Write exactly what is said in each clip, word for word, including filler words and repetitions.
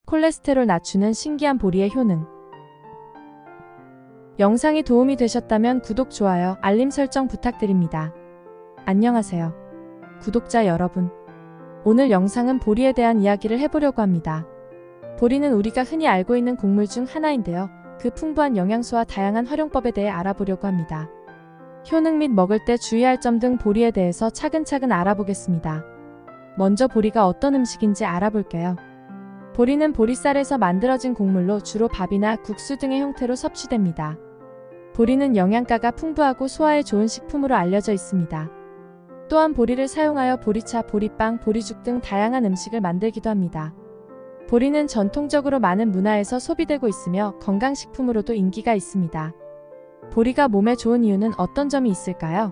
콜레스테롤 낮추는 신기한 보리의 효능. 영상이 도움이 되셨다면 구독, 좋아요, 알림 설정 부탁드립니다. 안녕하세요, 구독자 여러분. 오늘 영상은 보리에 대한 이야기를 해보려고 합니다. 보리는 우리가 흔히 알고 있는 곡물 중 하나인데요. 그 풍부한 영양소와 다양한 활용법에 대해 알아보려고 합니다. 효능 및 먹을 때 주의할 점 등 보리에 대해서 차근차근 알아보겠습니다. 먼저 보리가 어떤 음식인지 알아볼게요. 보리는 보리쌀에서 만들어진 곡물로 주로 밥이나 국수 등의 형태로 섭취됩니다. 보리는 영양가가 풍부하고 소화에 좋은 식품으로 알려져 있습니다. 또한 보리를 사용하여 보리차, 보리빵, 보리죽 등 다양한 음식을 만들기도 합니다. 보리는 전통적으로 많은 문화에서 소비되고 있으며 건강식품으로도 인기가 있습니다. 보리가 몸에 좋은 이유는 어떤 점이 있을까요?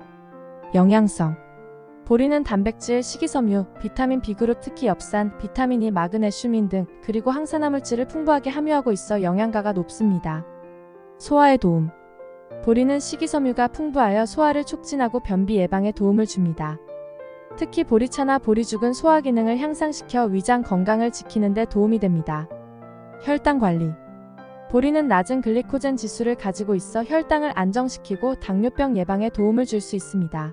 영양성. 보리는 단백질, 식이섬유, 비타민 B그룹, 특히 엽산, 비타민 E, 마그네슘인 등 그리고 항산화물질을 풍부하게 함유하고 있어 영양가가 높습니다. 소화에 도움. 보리는 식이섬유가 풍부하여 소화를 촉진하고 변비 예방에 도움을 줍니다. 특히 보리차나 보리죽은 소화 기능을 향상시켜 위장 건강을 지키는 데 도움이 됩니다. 혈당 관리. 보리는 낮은 글리코젠 지수를 가지고 있어 혈당을 안정시키고 당뇨병 예방에 도움을 줄 수 있습니다.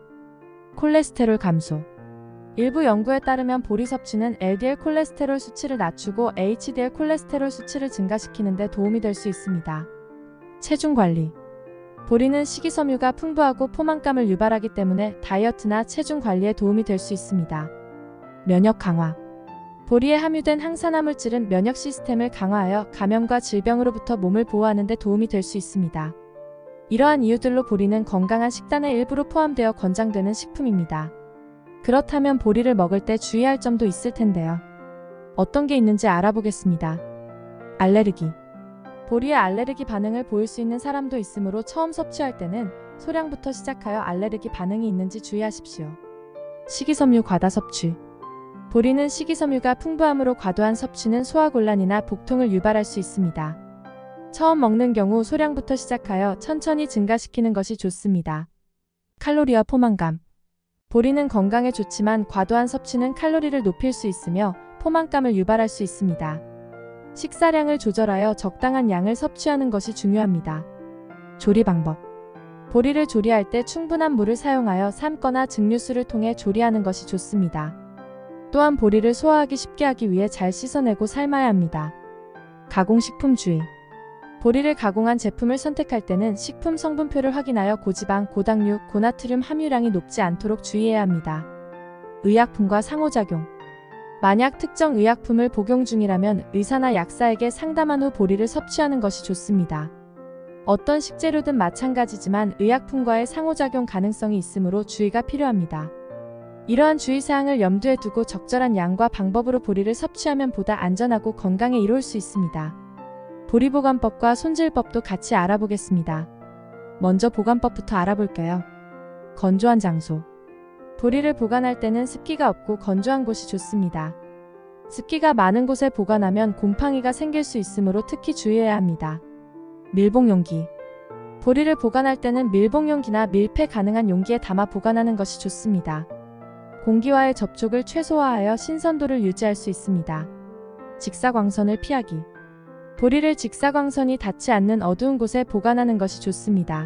콜레스테롤 감소. 일부 연구에 따르면 보리 섭취는 엘디엘 콜레스테롤 수치를 낮추고 에이치디엘 콜레스테롤 수치를 증가시키는 데 도움이 될 수 있습니다. 체중 관리. 보리는 식이섬유가 풍부하고 포만감을 유발하기 때문에 다이어트나 체중 관리에 도움이 될 수 있습니다. 면역 강화. 보리에 함유된 항산화물질은 면역 시스템을 강화하여 감염과 질병으로부터 몸을 보호하는 데 도움이 될 수 있습니다. 이러한 이유들로 보리는 건강한 식단의 일부로 포함되어 권장되는 식품입니다. 그렇다면 보리를 먹을 때 주의할 점도 있을 텐데요. 어떤 게 있는지 알아보겠습니다. 알레르기. 보리에 알레르기 반응을 보일 수 있는 사람도 있으므로 처음 섭취할 때는 소량부터 시작하여 알레르기 반응이 있는지 주의하십시오. 식이섬유 과다 섭취. 보리는 식이섬유가 풍부하므로 과도한 섭취는 소화곤란이나 복통을 유발할 수 있습니다. 처음 먹는 경우 소량부터 시작하여 천천히 증가시키는 것이 좋습니다. 칼로리와 포만감. 보리는 건강에 좋지만 과도한 섭취는 칼로리를 높일 수 있으며 포만감을 유발할 수 있습니다. 식사량을 조절하여 적당한 양을 섭취하는 것이 중요합니다. 조리 방법. 보리를 조리할 때 충분한 물을 사용하여 삶거나 증류수를 통해 조리하는 것이 좋습니다. 또한 보리를 소화하기 쉽게 하기 위해 잘 씻어내고 삶아야 합니다. 가공식품 주의. 보리를 가공한 제품을 선택할 때는 식품 성분표를 확인하여 고지방, 고당류, 고나트륨 함유량이 높지 않도록 주의해야 합니다. 의약품과 상호작용. 만약 특정 의약품을 복용 중이라면 의사나 약사에게 상담한 후 보리를 섭취하는 것이 좋습니다. 어떤 식재료든 마찬가지지만 의약품과의 상호작용 가능성이 있으므로 주의가 필요합니다. 이러한 주의사항을 염두에 두고 적절한 양과 방법으로 보리를 섭취하면 보다 안전하고 건강에 이로울 수 있습니다. 보리 보관법과 손질법도 같이 알아보겠습니다. 먼저 보관법부터 알아볼게요. 건조한 장소. 보리를 보관할 때는 습기가 없고 건조한 곳이 좋습니다. 습기가 많은 곳에 보관하면 곰팡이가 생길 수 있으므로 특히 주의해야 합니다. 밀봉용기. 보리를 보관할 때는 밀봉용기나 밀폐 가능한 용기에 담아 보관하는 것이 좋습니다. 공기와의 접촉을 최소화하여 신선도를 유지할 수 있습니다. 직사광선을 피하기. 보리를 직사광선이 닿지 않는 어두운 곳에 보관하는 것이 좋습니다.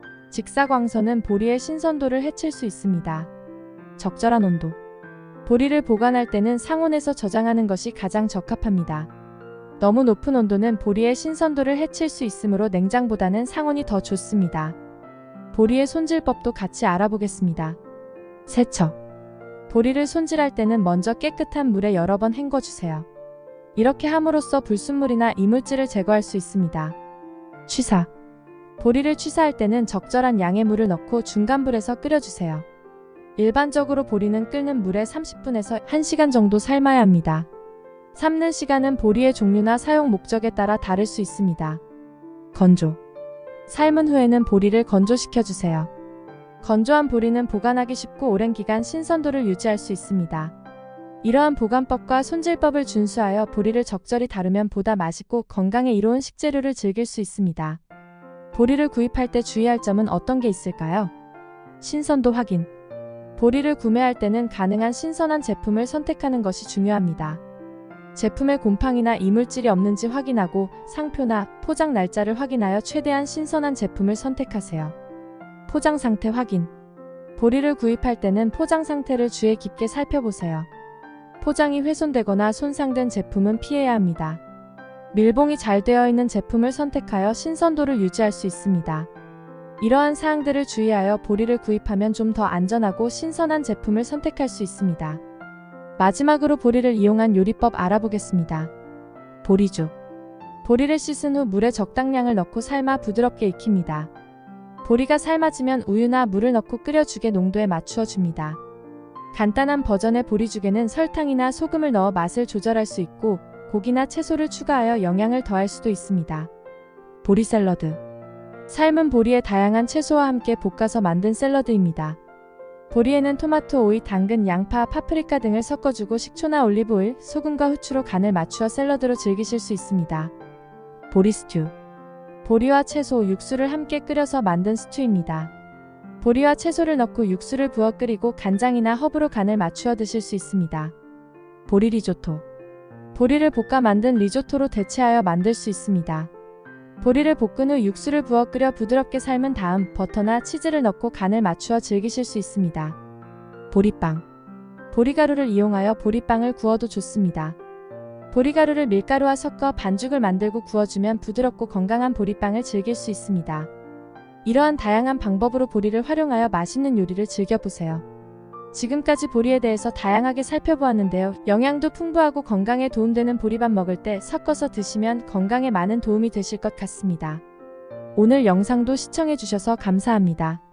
직사광선은 보리의 신선도를 해칠 수 있습니다. 적절한 온도. 보리를 보관할 때는 상온에서 저장하는 것이 가장 적합합니다. 너무 높은 온도는 보리의 신선도를 해칠 수 있으므로 냉장보다는 상온이 더 좋습니다. 보리의 손질법도 같이 알아보겠습니다. 세척. 보리를 손질할 때는 먼저 깨끗한 물에 여러 번 헹궈주세요. 이렇게 함으로써 불순물이나 이물질을 제거할 수 있습니다. 취사. 보리를 취사할 때는 적절한 양의 물을 넣고 중간불에서 끓여주세요. 일반적으로 보리는 끓는 물에 삼십 분에서 한 시간 정도 삶아야 합니다. 삶는 시간은 보리의 종류나 사용 목적에 따라 다를 수 있습니다. 건조. 삶은 후에는 보리를 건조시켜주세요. 건조한 보리는 보관하기 쉽고 오랜 기간 신선도를 유지할 수 있습니다. 이러한 보관법과 손질법을 준수하여 보리를 적절히 다루면 보다 맛있고 건강에 이로운 식재료를 즐길 수 있습니다. 보리를 구입할 때 주의할 점은 어떤 게 있을까요? 신선도 확인. 보리를 구매할 때는 가능한 신선한 제품을 선택하는 것이 중요합니다. 제품에 곰팡이나 이물질이 없는지 확인하고 상표나 포장 날짜를 확인하여 최대한 신선한 제품을 선택하세요. 포장 상태 확인. 보리를 구입할 때는 포장 상태를 주의 깊게 살펴보세요. 포장이 훼손되거나 손상된 제품은 피해야 합니다. 밀봉이 잘 되어 있는 제품을 선택하여 신선도를 유지할 수 있습니다. 이러한 사항들을 주의하여 보리를 구입하면 좀 더 안전하고 신선한 제품을 선택할 수 있습니다. 마지막으로 보리를 이용한 요리법 알아보겠습니다. 보리죽. 보리를 씻은 후 물에 적당량을 넣고 삶아 부드럽게 익힙니다. 보리가 삶아지면 우유나 물을 넣고 끓여 죽의 농도에 맞추어 줍니다. 간단한 버전의 보리죽에는 설탕이나 소금을 넣어 맛을 조절할 수 있고 고기나 채소를 추가하여 영양을 더할 수도 있습니다. 보리 샐러드. 삶은 보리에 다양한 채소와 함께 볶아서 만든 샐러드입니다. 보리에는 토마토, 오이, 당근, 양파, 파프리카 등을 섞어주고 식초나 올리브오일, 소금과 후추로 간을 맞추어 샐러드로 즐기실 수 있습니다. 보리 스튜. 보리와 채소, 육수를 함께 끓여서 만든 스튜입니다. 보리와 채소를 넣고 육수를 부어 끓이고 간장이나 허브로 간을 맞추어 드실 수 있습니다. 보리 리조토. 보리를 볶아 만든 리조토로 대체하여 만들 수 있습니다. 보리를 볶은 후 육수를 부어 끓여 부드럽게 삶은 다음 버터나 치즈를 넣고 간을 맞추어 즐기실 수 있습니다. 보리빵. 보리가루를 이용하여 보리빵을 구워도 좋습니다. 보리가루를 밀가루와 섞어 반죽을 만들고 구워주면 부드럽고 건강한 보리빵을 즐길 수 있습니다. 이러한 다양한 방법으로 보리를 활용하여 맛있는 요리를 즐겨보세요. 지금까지 보리에 대해서 다양하게 살펴보았는데요. 영양도 풍부하고 건강에 도움되는 보리밥 먹을 때 섞어서 드시면 건강에 많은 도움이 되실 것 같습니다. 오늘 영상도 시청해주셔서 감사합니다.